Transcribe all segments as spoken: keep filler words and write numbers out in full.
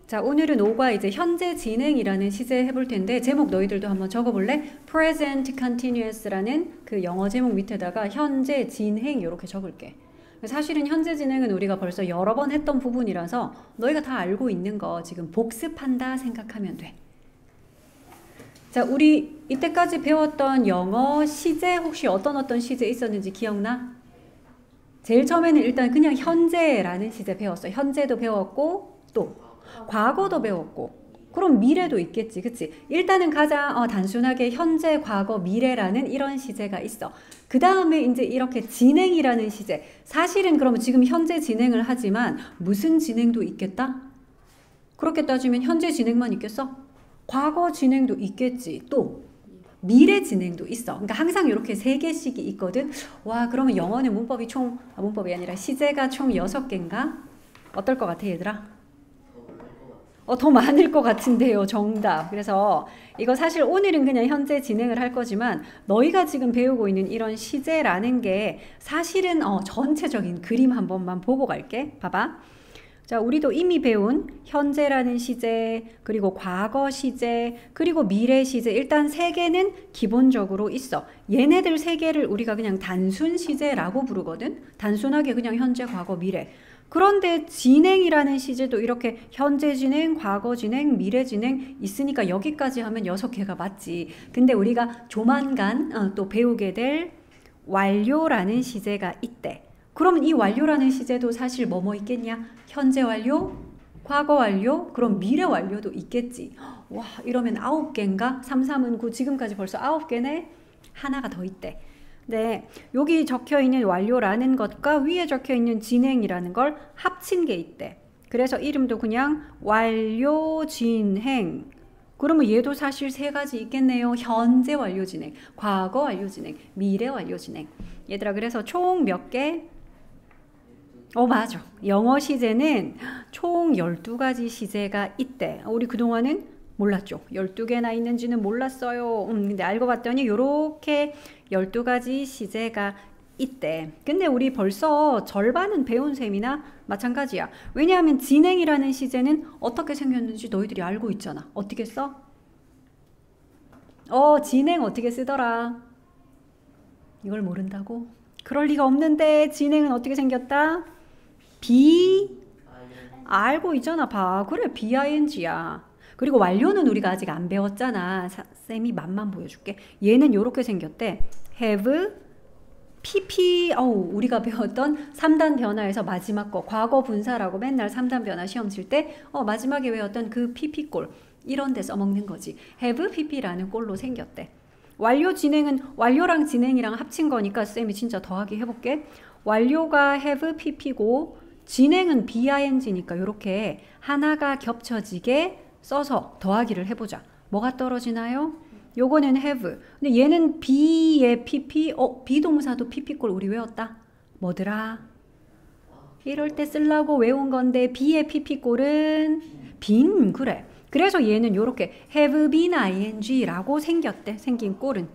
자, 오늘은 오과 이제 현재 진행이라는 시제 해볼 텐데 제목 너희들도 한번 적어볼래? Present Continuous라는 그 영어 제목 밑에다가 현재 진행 이렇게 적을게. 사실은 현재 진행은 우리가 벌써 여러 번 했던 부분이라서 너희가 다 알고 있는 거 지금 복습한다 생각하면 돼. 자, 우리 이때까지 배웠던 영어 시제 혹시 어떤 어떤 시제 있었는지 기억나? 제일 처음에는 일단 그냥 현재라는 시제 배웠어. 현재도 배웠고 또 과거도 배웠고 그럼 미래도 있겠지, 그치? 일단은 가장 어, 단순하게 현재, 과거, 미래라는 이런 시제가 있어. 그 다음에 이제 이렇게 진행이라는 시제. 사실은 그러면 지금 현재 진행을 하지만 무슨 진행도 있겠다? 그렇게 따지면 현재 진행만 있겠어? 과거 진행도 있겠지. 또 미래 진행도 있어. 그러니까 항상 이렇게 세 개씩이 있거든. 와, 그러면 영어는 문법이 총, 아, 문법이 아니라 시제가 총 여섯 개인가? 어떨 것 같아, 얘들아? 어, 더 많을 것 같은데요. 정답. 그래서 이거 사실 오늘은 그냥 현재 진행을 할 거지만 너희가 지금 배우고 있는 이런 시제라는 게 사실은 어, 전체적인 그림 한 번만 보고 갈게. 봐봐. 자, 우리도 이미 배운 현재라는 시제, 그리고 과거 시제, 그리고 미래 시제. 일단 세 개는 기본적으로 있어. 얘네들 세 개를 우리가 그냥 단순 시제라고 부르거든. 단순하게 그냥 현재, 과거, 미래. 그런데 진행이라는 시제도 이렇게 현재 진행, 과거 진행, 미래 진행 있으니까 여기까지 하면 여섯 개가 맞지. 근데 우리가 조만간 어, 또 배우게 될 완료라는 시제가 있대. 그러면 이 완료라는 시제도 사실 뭐뭐 있겠냐? 현재 완료, 과거 완료, 그럼 미래 완료도 있겠지. 와, 이러면 아홉 개인가? 삼, 삼은 구, 지금까지 벌써 아홉 개네? 하나가 더 있대. 네, 여기 적혀있는 완료라는 것과 위에 적혀있는 진행이라는 걸 합친 게 있대. 그래서 이름도 그냥 완료 진행. 그러면 얘도 사실 세 가지 있겠네요. 현재 완료 진행, 과거 완료 진행, 미래 완료 진행. 얘들아, 그래서 총 몇 개? 어, 맞아. 영어 시제는 총 열두 가지 시제가 있대. 우리 그동안은 몰랐죠. 열두 개나 있는지는 몰랐어요. 음, 근데 알고 봤더니 요렇게 열두 가지 시제가 있대. 근데 우리 벌써 절반은 배운 셈이나 마찬가지야. 왜냐하면 진행이라는 시제는 어떻게 생겼는지 너희들이 알고 있잖아. 어떻게 써? 어, 진행 어떻게 쓰더라? 이걸 모른다고? 그럴 리가 없는데 진행은 어떻게 생겼다? B 알고 있잖아. 봐. 그래, 비아이엔지야. 그리고 완료는 우리가 아직 안 배웠잖아. 사, 쌤이 맛만 보여줄게. 얘는 이렇게 생겼대. have, pp, 어우, 우리가 배웠던 삼 단 변화에서 마지막 거, 과거 분사라고 맨날 삼 단 변화 시험 칠 때 어, 마지막에 외웠던 그 pp꼴, 이런 데 써먹는 거지. have, pp라는 꼴로 생겼대. 완료 진행은 완료랑 진행이랑 합친 거니까 쌤이 진짜 더하기 해볼게. 완료가 have, pp고 진행은 비아이엔지니까 이렇게 하나가 겹쳐지게 써서 더하기를 해보자. 뭐가 떨어지나요? 요거는 have. 근데 얘는 be의 pp, 어, 비동사도 pp꼴 우리 외웠다. 뭐더라? 이럴 때 쓰려고 외운 건데 be의 pp꼴은 been, 그래. 그래서 얘는 요렇게 have been ing라고 생겼대. 생긴 꼴은.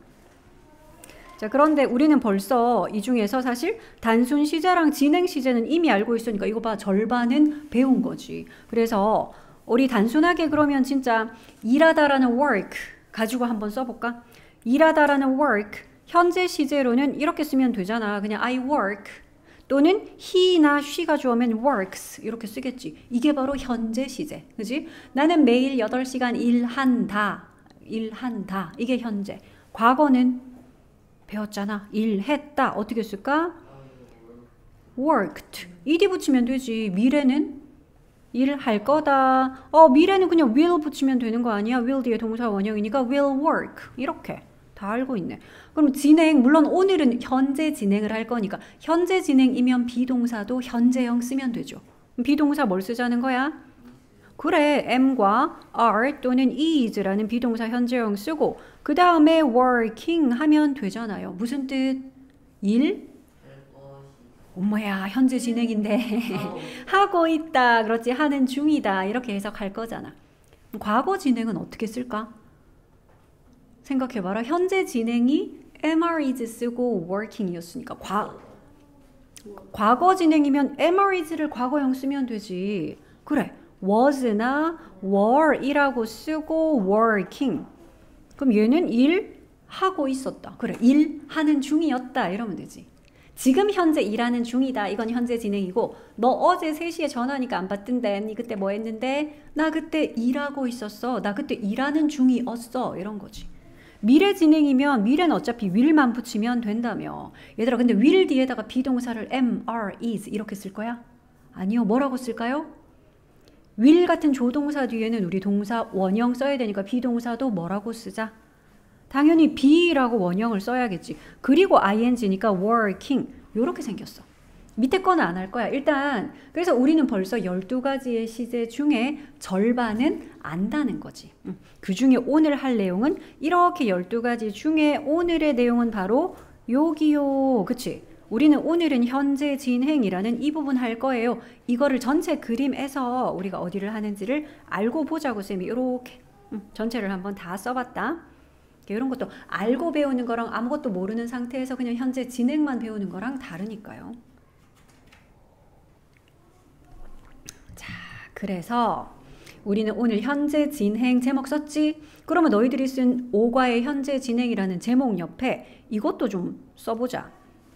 자, 그런데 우리는 벌써 이 중에서 사실 단순 시제랑 진행 시제는 이미 알고 있으니까 이거 봐, 절반은 배운 거지. 그래서 우리 단순하게 그러면 진짜 일하다라는 work 가지고 한번 써볼까? 일하다라는 work 현재 시제로는 이렇게 쓰면 되잖아. 그냥 I work 또는 he나 she가 주어면 works 이렇게 쓰겠지. 이게 바로 현재 시제. 그지? 나는 매일 여덟 시간 일한다. 일한다. 이게 현재. 과거는 배웠잖아. 일했다. 어떻게 쓸까? worked. ed 붙이면 되지. 미래는 일할 거다. 어, 미래는 그냥 will 붙이면 되는 거 아니야? will 뒤에 동사 원형이니까 will work. 이렇게 다 알고 있네. 그럼 진행, 물론 오늘은 현재 진행을 할 거니까 현재 진행이면 비동사도 현재형 쓰면 되죠. 비동사 뭘 쓰자는 거야? 그래, am과 are 또는 is라는 비동사 현재형 쓰고 그 다음에 working 하면 되잖아요. 무슨 뜻? 일? 엄마야, 현재 진행인데 하고 있다. 그렇지, 하는 중이다. 이렇게 해석할 거잖아. 과거 진행은 어떻게 쓸까? 생각해봐라. 현재 진행이 am, is 쓰고 working이었으니까 과, 과거 진행이면 am, is를 과거형 쓰면 되지. 그래, was나 were이라고 쓰고 working. 그럼 얘는 일하고 있었다. 그래, 일하는 중이었다 이러면 되지. 지금 현재 일하는 중이다. 이건 현재 진행이고 너 어제 세 시에 전화하니까 안 받던데 니 그때 뭐 했는데? 나 그때 일하고 있었어. 나 그때 일하는 중이었어. 이런 거지. 미래 진행이면 미래는 어차피 will만 붙이면 된다며. 얘들아 근데 will 뒤에다가 비동사를 am, are, is 이렇게 쓸 거야? 아니요. 뭐라고 쓸까요? will 같은 조동사 뒤에는 우리 동사 원형 써야 되니까 비동사도 뭐라고 쓰자? 당연히 be라고 원형을 써야겠지. 그리고 ing니까 working 요렇게 생겼어. 밑에 거는 안 할 거야. 일단 그래서 우리는 벌써 열두 가지의 시제 중에 절반은 안다는 거지. 그 중에 오늘 할 내용은 이렇게 열두 가지 중에 오늘의 내용은 바로 여기요. 그치? 우리는 오늘은 현재 진행이라는 이 부분 할 거예요. 이거를 전체 그림에서 우리가 어디를 하는지를 알고 보자고 쌤이 이렇게 전체를 한번 다 써봤다. 이런 것도 알고 배우는 거랑 아무것도 모르는 상태에서 그냥 현재 진행만 배우는 거랑 다르니까요. 자, 그래서 우리는 오늘 현재 진행 제목 썼지? 그러면 너희들이 쓴 오과의 현재 진행이라는 제목 옆에 이것도 좀 써보자.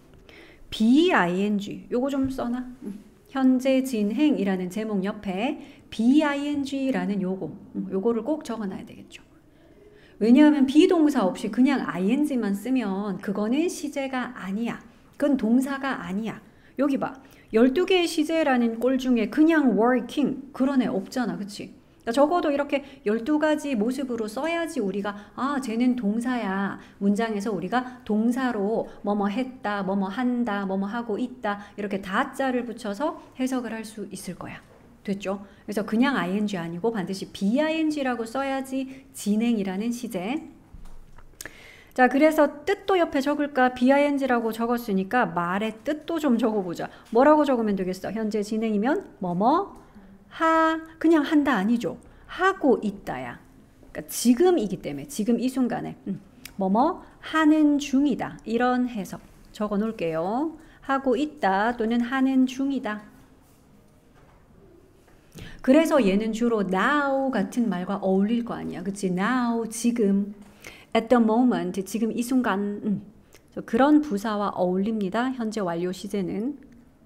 비ing 요거 좀 써놔. 현재 진행이라는 제목 옆에 bing라는 요거 요거를 꼭 적어놔야 되겠죠. 왜냐하면 비동사 없이 그냥 ing만 쓰면 그거는 시제가 아니야. 그건 동사가 아니야. 여기 봐. 열두 개의 시제라는 꼴 중에 그냥 working 그런 애 없잖아. 그치? 그러니까 적어도 이렇게 열두 가지 모습으로 써야지 우리가 아 쟤는 동사야. 문장에서 우리가 동사로 뭐뭐 했다, 뭐뭐 한다, 뭐뭐 하고 있다 이렇게 다자를 붙여서 해석을 할 수 있을 거야. 됐죠? 그래서 그냥 ing 아니고 반드시 bing라고 써야지 진행이라는 시제. 자, 그래서 뜻도 옆에 적을까? bing라고 적었으니까 말의 뜻도 좀 적어보자. 뭐라고 적으면 되겠어? 현재 진행이면 뭐뭐 하 그냥 한다 아니죠. 하고 있다야. 그러니까 지금이기 때문에 지금 이 순간에 음, 뭐뭐 하는 중이다. 이런 해석 적어 놓을게요. 하고 있다 또는 하는 중이다. 그래서 얘는 주로 now 같은 말과 어울릴 거 아니야. 그치? now, 지금, at the moment, 지금 이 순간 음. 그런 부사와 어울립니다. 현재 완료 시제는.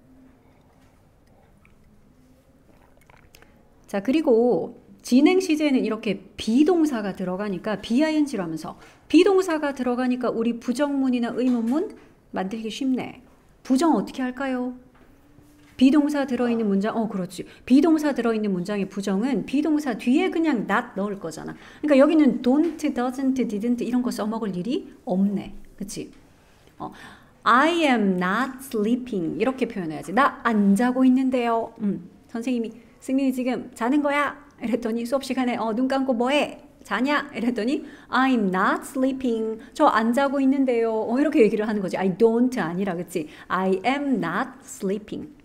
자, 그리고 진행 시제는 이렇게 비동사가 들어가니까 bing로 하면서 비동사가 들어가니까 우리 부정문이나 의문문 만들기 쉽네. 부정 어떻게 할까요? 비동사 들어있는 문장, 어 그렇지. 비동사 들어있는 문장의 부정은 비동사 뒤에 그냥 not 넣을 거잖아. 그러니까 여기는 don't, doesn't, didn't 이런 거 써먹을 일이 없네. 그치? 어, I am not sleeping 이렇게 표현해야지. 나 안 자고 있는데요. 음, 선생님이 승민이 지금 자는 거야? 이랬더니 수업 시간에 어, 눈 감고 뭐해? 자냐? 이랬더니 I'm not sleeping. 저 안 자고 있는데요. 어, 이렇게 얘기를 하는 거지. I don't 아니라 그치? I am not sleeping.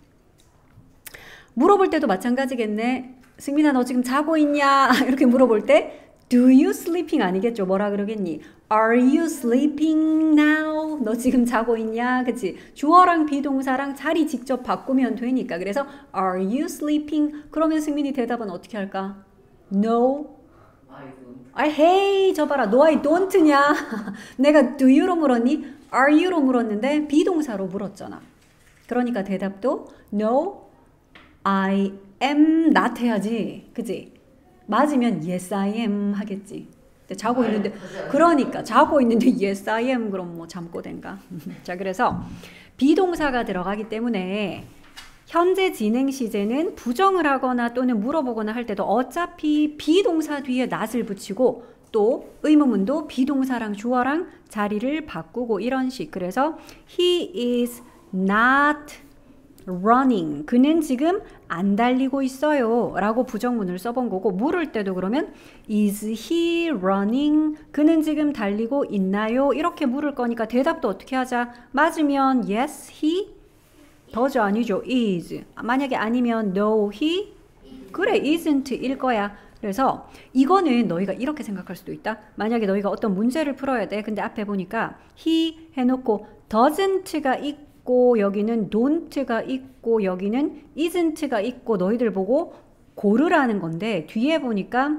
물어볼 때도 마찬가지겠네. 승민아 너 지금 자고 있냐? 이렇게 물어볼 때 Do you sleeping 아니겠죠? 뭐라 그러겠니? Are you sleeping now? 너 지금 자고 있냐? 그치? 주어랑 비동사랑 자리 직접 바꾸면 되니까. 그래서 Are you sleeping? 그러면 승민이 대답은 어떻게 할까? No. I hey 저 봐라. No I don't냐? 내가 do you로 물었니? Are you로 물었는데 비동사로 물었잖아. 그러니까 대답도 No. I am not 해야지. 그치? 맞으면 yes I am 하겠지. 자고 있는데 그러니까 자고 있는데 yes I am 그럼 뭐 잠꼬대인가? 자, 그래서 비동사가 들어가기 때문에 현재 진행 시제는 부정을 하거나 또는 물어보거나 할 때도 어차피 비동사 뒤에 not을 붙이고 또 의문문도 비동사랑 주어랑 자리를 바꾸고 이런 식. 그래서 he is not running. 그는 지금 안 달리고 있어요. 라고 부정문을 써본 거고 물을 때도 그러면 is he running? 그는 지금 달리고 있나요? 이렇게 물을 거니까 대답도 어떻게 하자? 맞으면 yes, he 더죠 아니죠? is. 만약에 아니면 no, he 그래 isn't 일 거야. 그래서 이거는 너희가 이렇게 생각할 수도 있다. 만약에 너희가 어떤 문제를 풀어야 돼. 근데 앞에 보니까 he 해놓고 doesn't가 있고 여기는 don't가 있고 여기는 isn't가 있고 너희들 보고 고르라는 건데 뒤에 보니까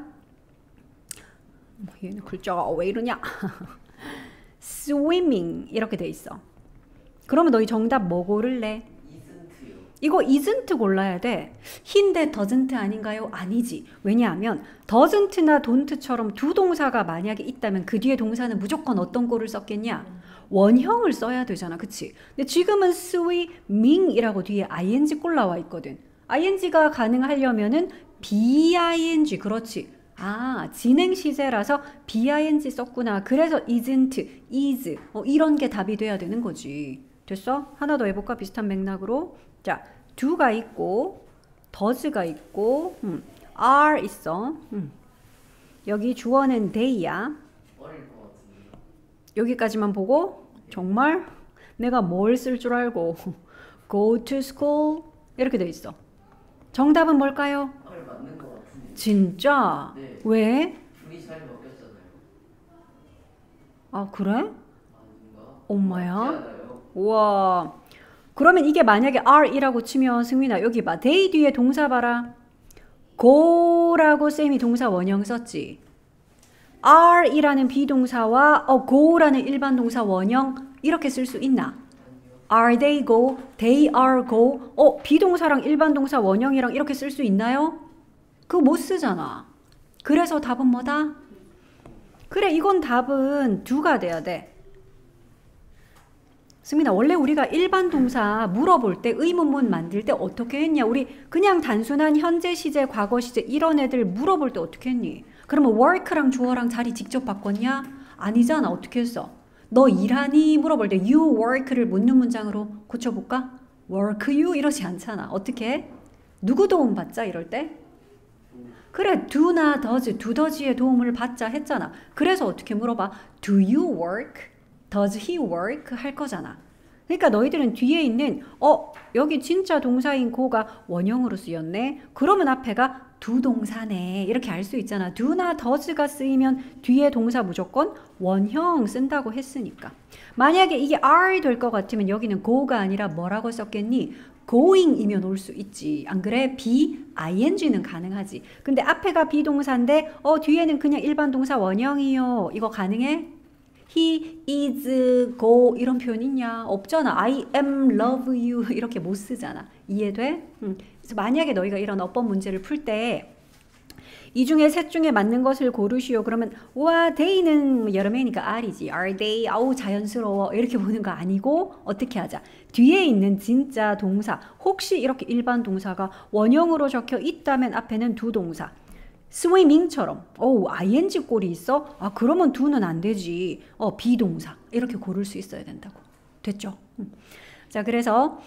얘는 글자가 왜 이러냐? swimming 이렇게 돼 있어. 그러면 너희 정답 뭐 고를래? 이거 isn't 골라야 돼. 힌데 doesn't 아닌가요? 아니지. 왜냐하면 doesn't나 don't처럼 두 동사가 만약에 있다면 그 뒤에 동사는 무조건 어떤 꼴을 썼겠냐? 원형을 써야 되잖아. 그치? 근데 지금은 swimming이라고 뒤에 ing 꼴 나와 있거든. ing가 가능하려면은 bing. 그렇지. 아, 진행 시제라서 bing 썼구나. 그래서 isn't, is 어, 이런 게 답이 돼야 되는 거지. 됐어? 하나 더 해볼까? 비슷한 맥락으로. 자, do가 있고 does가 있고 음, are 있어. 음. 여기 주어는 they야. 여기까지만 보고 정말 내가 뭘 쓸 줄 알고 go to school 이렇게 돼 있어. 정답은 뭘까요? 맞는 것 같은데. 진짜? 네. 왜? 둘이 잘 먹였잖아요. 아 그래? 아닌가? 엄마야? 우와. 그러면 이게 만약에 are이라고 치면 승민아 여기 봐. they 뒤에 동사 봐라. go라고 쌤이 동사 원형 썼지. are이라는 비동사와 어, go라는 일반 동사 원형 이렇게 쓸 수 있나? are they go, they are go. 어, 비동사랑 일반 동사 원형이랑 이렇게 쓸 수 있나요? 그거 못 쓰잖아. 그래서 답은 뭐다? 그래, 이건 답은 do가 돼야 돼. 승민아, 원래 우리가 일반 동사 물어볼 때 의문문 만들 때 어떻게 했냐? 우리 그냥 단순한 현재 시제, 과거 시제 이런 애들 물어볼 때 어떻게 했니? 그러면 work랑 주어랑 자리 직접 바꿨냐? 아니잖아. 어떻게 했어? 너 일하니? 물어볼 때 you work를 묻는 문장으로 고쳐볼까? work you? 이러지 않잖아. 어떻게 해? 누구 도움 받자? 이럴 때? 그래, do나 does, do does의 도움을 받자 했잖아. 그래서 어떻게 물어봐? Do you work? Does he work? 할 거잖아. 그러니까 너희들은 뒤에 있는 어 여기 진짜 동사인 go가 원형으로 쓰였네. 그러면 앞에가 do 동사네. 이렇게 알 수 있잖아. do나 does가 쓰이면 뒤에 동사 무조건 원형 쓴다고 했으니까. 만약에 이게 are 될 것 같으면 여기는 go가 아니라 뭐라고 썼겠니? going이면 올 수 있지. 안 그래? be, ing는 가능하지. 근데 앞에가 비동사인데 어 뒤에는 그냥 일반 동사 원형이요. 이거 가능해? He is go 이런 표현 있냐? 없잖아. I am love you 이렇게 못 쓰잖아. 이해돼? 음. 그래서 만약에 너희가 이런 어법 문제를 풀 때 이 중에 셋 중에 맞는 것을 고르시오. 그러면 와 they는 여러 명이니까 R이지. Are they? 아우 자연스러워. 이렇게 보는 거 아니고 어떻게 하자. 뒤에 있는 진짜 동사 혹시 이렇게 일반 동사가 원형으로 적혀 있다면 앞에는 두 동사. swimming처럼 오 ing 꼴이 있어? 아 그러면 do는 안 되지. 어 비동사 이렇게 고를 수 있어야 된다고. 됐죠? 음. 자 그래서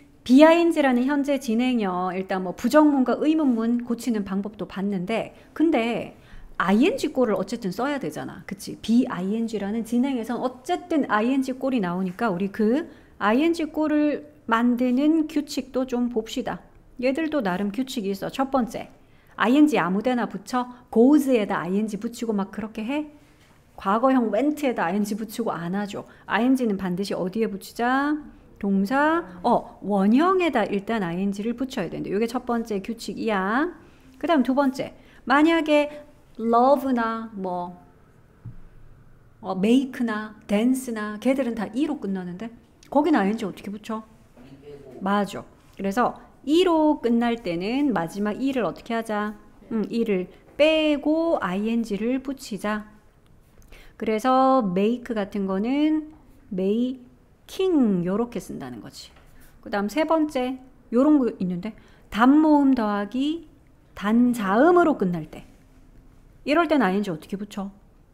bing라는 현재 진행형 일단 뭐 부정문과 의문문 고치는 방법도 봤는데 근데 ing 꼴을 어쨌든 써야 되잖아. 그치? bing라는 진행에선 어쨌든 ing 꼴이 나오니까 우리 그 ing 꼴을 만드는 규칙도 좀 봅시다. 얘들도 나름 규칙이 있어. 첫 번째 ing 아무데나 붙여 goes에다 ing 붙이고 막 그렇게 해? 과거형 went에다 ing 붙이고 안 하죠. ing는 반드시 어디에 붙이자? 동사 어 원형에다 일단 ing를 붙여야 되는데 이게 첫 번째 규칙이야. 그 다음 두 번째 만약에 love나 뭐 어, make나 dance나 걔들은 다 e로 끝나는데 거기는 ing 어떻게 붙여? 맞아. 그래서 e로 끝날 때는 마지막 e를 어떻게 하자? 음, e를 빼고 ing를 붙이자. 그래서 make 같은 거는 making 요렇게 쓴다는 거지. 그 다음 세 번째 요런 거 있는데 단모음 더하기 단자음으로 끝날 때 이럴 땐 ing 어떻게 붙여?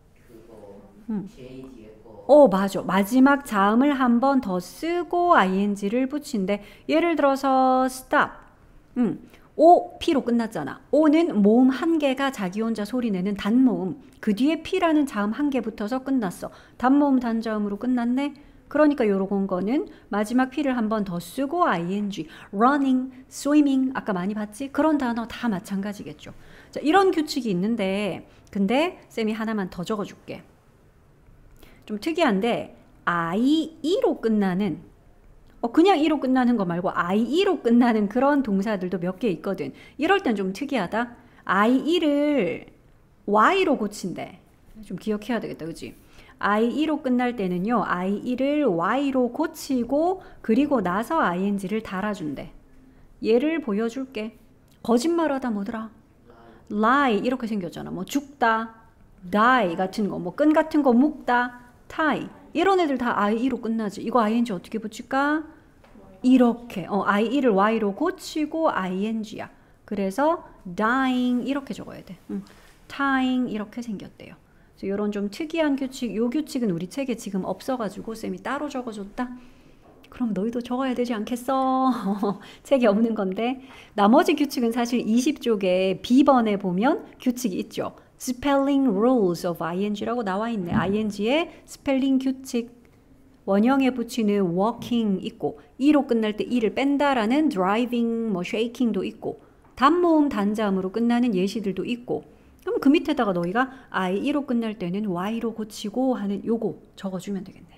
음. 어 맞아. 마지막 자음을 한 번 더 쓰고 ing를 붙인대. 예를 들어서 stop. 음, O, P로 끝났잖아. O는 모음 한 개가 자기 혼자 소리 내는 단모음. 그 뒤에 P라는 자음 한 개 붙어서 끝났어. 단모음 단자음으로 끝났네. 그러니까 요런 거는 마지막 P를 한 번 더 쓰고 ing. running, swimming 아까 많이 봤지? 그런 단어 다 마찬가지겠죠. 자, 이런 규칙이 있는데 근데 쌤이 하나만 더 적어줄게. 좀 특이한데 I, E로 끝나는 어, 그냥 이로 끝나는 거 말고 아이이로 끝나는 그런 동사들도 몇 개 있거든. 이럴 땐 좀 특이하다. 아이이를 와이로 고친대. 좀 기억해야 되겠다, 그치? 아이이로 끝날 때는요, 아이이를 와이로 고치고 그리고 나서 아이엔지를 달아준대. 예를 보여줄게. 거짓말하다 뭐더라? lie 이렇게 생겼잖아. 뭐 죽다, die 같은 거, 뭐 끈 같은 거 묶다, tie 이런 애들 다 아이이로 끝나지. 이거 아이엔지 어떻게 붙일까? 이렇게. 어, 아이이를 와이로 고치고 아이엔지야. 그래서 dying 이렇게 적어야 돼. 응. tying 이렇게 생겼대요. 그래서 이런 좀 특이한 규칙, 요 규칙은 우리 책에 지금 없어가지고 쌤이 따로 적어줬다. 그럼 너희도 적어야 되지 않겠어? 책에 없는 건데. 나머지 규칙은 사실 이십 쪽에 B번에 보면 규칙이 있죠. Spelling Rules of ing라고 나와 있네. ing의 스펠링 규칙. 원형에 붙이는 walking 있고 이로 끝날 때 이를 뺀다라는 driving, 뭐 shaking도 있고 단모음 단자음으로 끝나는 예시들도 있고 그럼 그 밑에다가 너희가 아이이로 끝날 때는 y로 고치고 하는 요거 적어주면 되겠네.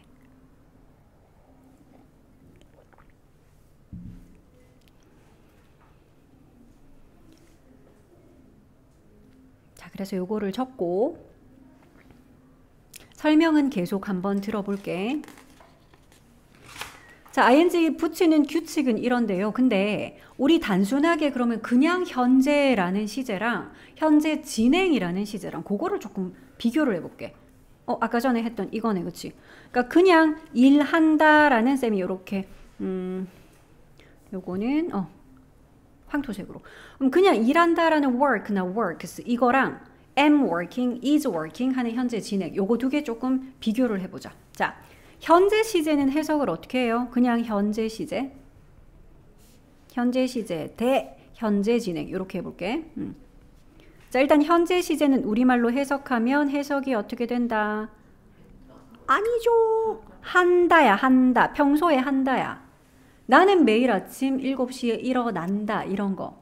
자, 그래서 요거를 적고 설명은 계속 한번 들어볼게. 자, 아이엔지 붙이는 규칙은 이런데요. 근데 우리 단순하게 그러면 그냥 현재라는 시제랑 현재 진행이라는 시제랑 그거를 조금 비교를 해볼게. 어, 아까 전에 했던 이거네, 그치? 그러니까 그냥 일한다라는 셈이 이렇게 음, 요거는 어, 황토색으로. 그럼 그냥 일한다라는 work나 works 이거랑 am working, is working 하는 현재 진행 요거 두 개 조금 비교를 해보자. 자, 현재 시제는 해석을 어떻게 해요? 그냥 현재 시제, 현재 시제 대 현재 진행 이렇게 해볼게. 음. 자, 일단 현재 시제는 우리말로 해석하면 해석이 어떻게 된다? 아니죠. 한다야, 한다. 평소에 한다야. 나는 매일 아침 일곱 시에 일어난다 이런 거.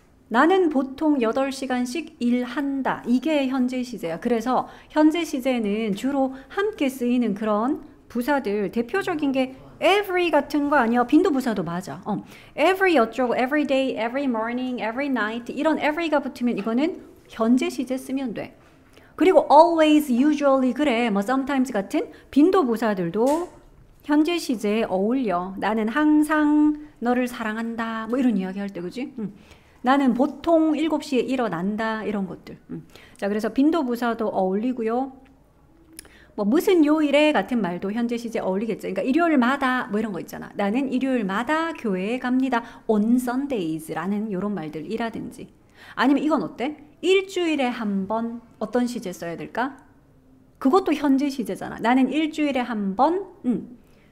나는 보통 여덟 시간씩 일한다. 이게 현재 시제야. 그래서 현재 시제는 주로 함께 쓰이는 그런 부사들 대표적인 게 every 같은 거 아니야. 빈도부사도 맞아. 어. every 어쩌고 every day, every morning, every night 이런 every가 붙으면 이거는 현재 시제 쓰면 돼. 그리고 always, usually 그래. 뭐 sometimes 같은 빈도부사들도 현재 시제에 어울려. 나는 항상 너를 사랑한다. 뭐 이런 이야기 할 때 그지? 응. 나는 보통 일곱 시에 일어난다. 이런 것들. 응. 자, 그래서 빈도부사도 어울리고요. 뭐 무슨 요일에 같은 말도 현재 시제 어울리겠죠. 그러니까 일요일마다 뭐 이런 거 있잖아. 나는 일요일마다 교회에 갑니다. on Sundays라는 이런 말들이라든지. 아니면 이건 어때? 일주일에 한 번 어떤 시제 써야 될까? 그것도 현재 시제잖아. 나는 일주일에 한 번 음,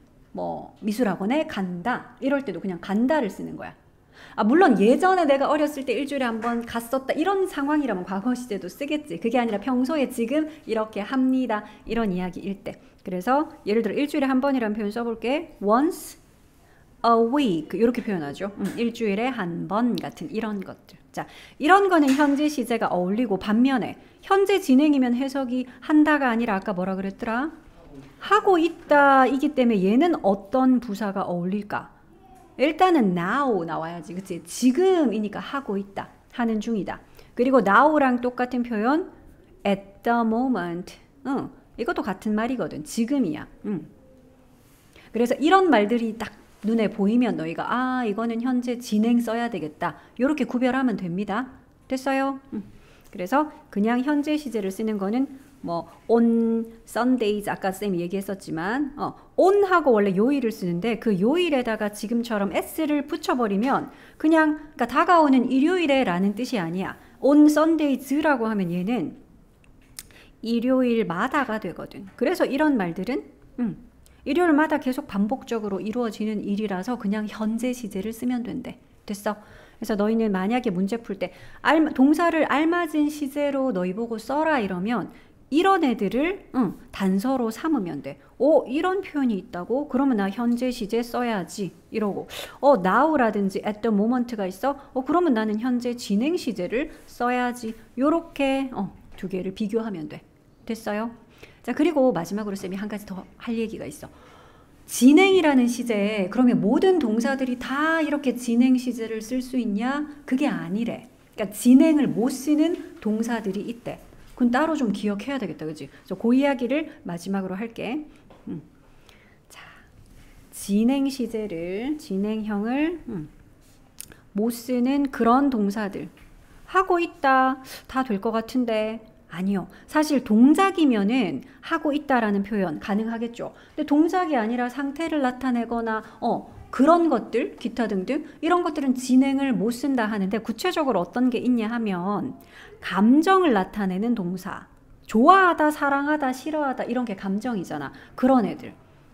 뭐 미술학원에 간다. 이럴 때도 그냥 간다를 쓰는 거야. 아, 물론 예전에 내가 어렸을 때 일주일에 한 번 갔었다 이런 상황이라면 과거 시제도 쓰겠지. 그게 아니라 평소에 지금 이렇게 합니다 이런 이야기일 때. 그래서 예를 들어 일주일에 한 번이라는 표현 써볼게. once a week 이렇게 표현하죠. 음, 일주일에 한 번 같은 이런 것들. 자, 이런 거는 현재 시제가 어울리고 반면에 현재 진행이면 해석이 한다가 아니라 아까 뭐라 그랬더라? 하고 있다 이기 때문에 얘는 어떤 부사가 어울릴까? 일단은 now 나와야지. 그치? 지금이니까 하고 있다. 하는 중이다. 그리고 now랑 똑같은 표현 at the moment. 응, 이것도 같은 말이거든. 지금이야. 응. 그래서 이런 말들이 딱 눈에 보이면 너희가 아 이거는 현재 진행 써야 되겠다. 이렇게 구별하면 됩니다. 됐어요? 응. 그래서 그냥 현재 시제를 쓰는 거는 뭐 on Sundays 아까 쌤이 얘기했었지만 어, on하고 원래 요일을 쓰는데 그 요일에다가 지금처럼 s를 붙여버리면 그냥 그러니까 다가오는 일요일에 라는 뜻이 아니야. on Sundays라고 하면 얘는 일요일마다가 되거든. 그래서 이런 말들은 음, 일요일마다 계속 반복적으로 이루어지는 일이라서 그냥 현재 시제를 쓰면 된대. 됐어? 그래서 너희는 만약에 문제 풀 때 동사를 알맞은 시제로 너희 보고 써라 이러면 이런 애들을 응, 단서로 삼으면 돼. 오, 이런 표현이 있다고? 그러면 나 현재 시제 써야지. 이러고. 어, now라든지 at the moment가 있어? 어, 그러면 나는 현재 진행 시제를 써야지. 요렇게 어, 두 개를 비교하면 돼. 됐어요? 자, 그리고 마지막으로 쌤이 한 가지 더 할 얘기가 있어. 진행이라는 시제에 그러면 모든 동사들이 다 이렇게 진행 시제를 쓸 수 있냐? 그게 아니래. 그러니까 진행을 못 쓰는 동사들이 있대. 그건 따로 좀 기억해야 되겠다, 그치? 그래서 그 이야기를 마지막으로 할게. 음. 자, 진행 시제를, 진행형을 음, 못 쓰는 그런 동사들. 하고 있다. 다 될 것 같은데. 아니요. 사실 동작이면은 하고 있다라는 표현 가능하겠죠. 근데 동작이 아니라 상태를 나타내거나 어 그런 것들, 기타 등등 이런 것들은 진행을 못 쓴다 하는데 구체적으로 어떤 게 있냐 하면 감정을 나타내는 동사. 좋아하다, 사랑하다, 싫어하다 이런 게 감정이잖아. 그런 애들.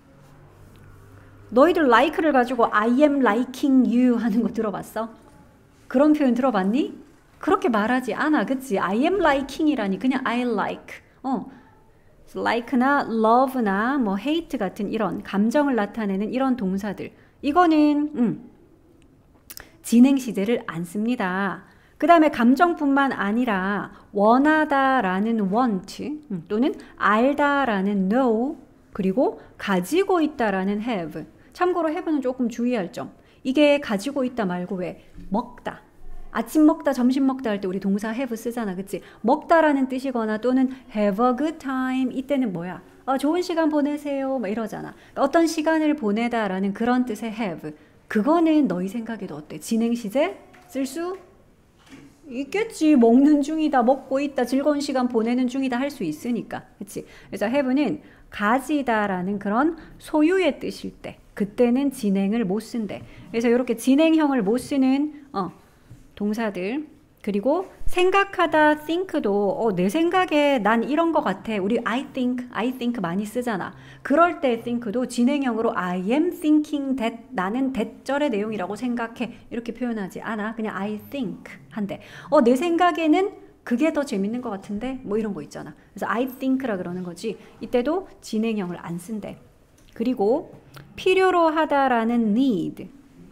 너희들 like를 가지고 I am liking you 하는 거 들어봤어? 그런 표현 들어봤니? 그렇게 말하지 않아, 그치? I am liking이라니 그냥 I like. 어, like나 love나 뭐 hate 같은 이런 감정을 나타내는 이런 동사들. 이거는 음, 진행 시제를 안 씁니다. 그 다음에 감정뿐만 아니라 원하다라는 want 음, 또는 알다라는 know 그리고 가지고 있다라는 have. 참고로 have는 조금 주의할 점. 이게 가지고 있다 말고 왜 먹다. 아침 먹다, 점심 먹다 할 때 우리 동사 have 쓰잖아, 그치? 먹다라는 뜻이거나 또는 have a good time 이때는 뭐야? 어, 좋은 시간 보내세요 막 이러잖아. 그러니까 어떤 시간을 보내다라는 그런 뜻의 have. 그거는 너희 생각에도 어때? 진행 시제 쓸 수 있겠지. 먹는 중이다, 먹고 있다, 즐거운 시간 보내는 중이다 할 수 있으니까, 그치? 그래서 have는 가지다라는 그런 소유의 뜻일 때 그때는 진행을 못 쓴대. 그래서 이렇게 진행형을 못 쓰는 어, 동사들 그리고 생각하다 think도 어, 내 생각에 난 이런 거 같아. 우리 I think, I think 많이 쓰잖아. 그럴 때 think도 진행형으로 I am thinking that 나는 that절의 내용이라고 생각해. 이렇게 표현하지 않아. 그냥 I think 한대. 어, 내 생각에는 그게 더 재밌는 것 같은데 뭐 이런 거 있잖아. 그래서 I think라 그러는 거지. 이때도 진행형을 안 쓴대. 그리고 필요로 하다라는 need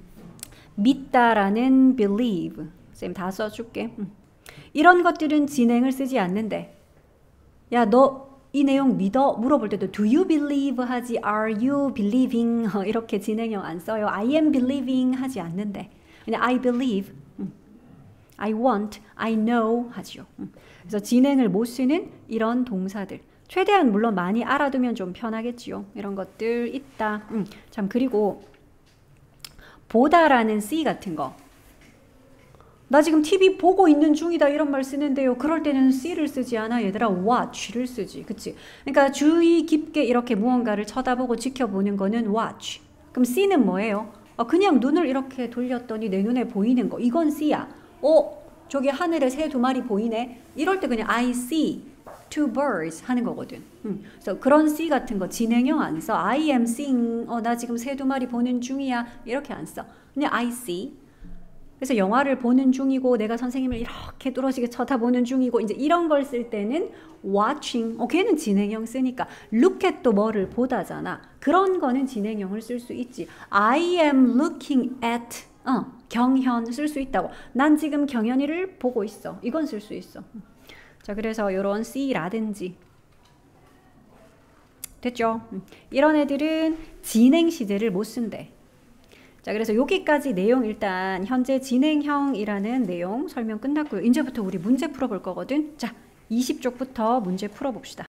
믿다라는 believe. 쌤 다 써줄게. 음. 이런 것들은 진행을 쓰지 않는데. 야, 너 이 내용 믿어? 물어볼 때도 do you believe 하지 are you believing 어, 이렇게 진행형 안 써요. I am believing 하지 않는데. 그냥 I believe, 음. I want, I know 하죠. 음. 그래서 진행을 못 쓰는 이런 동사들. 최대한 물론 많이 알아두면 좀 편하겠지요. 이런 것들 있다. 음. 참 그리고 보다라는 C 같은 거. 나 지금 티비 보고 있는 중이다 이런 말 쓰는데요. 그럴 때는 C를 쓰지 않아. 얘들아 watch를 쓰지. 그치? 그러니까 주의 깊게 이렇게 무언가를 쳐다보고 지켜보는 거는 watch. 그럼 C는 뭐예요? 어, 그냥 눈을 이렇게 돌렸더니 내 눈에 보이는 거. 이건 C야. 어? 저기 하늘에 새 두 마리 보이네. 이럴 때 그냥 I see two birds 하는 거거든. 음. 그래서 그런 C 같은 거 진행형 안 써. I am seeing. 어, 나 지금 새 두 마리 보는 중이야. 이렇게 안 써. 그냥 I see. 그래서 영화를 보는 중이고 내가 선생님을 이렇게 뚫어지게 쳐다보는 중이고 이제 이런 걸 쓸 때는 watching. 어, 걔는 진행형 쓰니까 look at 또 뭐를 보다잖아. 그런 거는 진행형을 쓸 수 있지. I am looking at 어, 경현 쓸 수 있다고. 난 지금 경현이를 보고 있어. 이건 쓸 수 있어. 자, 그래서 이런 C라든지 됐죠? 이런 애들은 진행 시제를 못 쓴대. 자, 그래서 여기까지 내용 일단 현재 진행형이라는 내용 설명 끝났고요. 이제부터 우리 문제 풀어볼 거거든. 자, 이십 쪽부터 문제 풀어봅시다.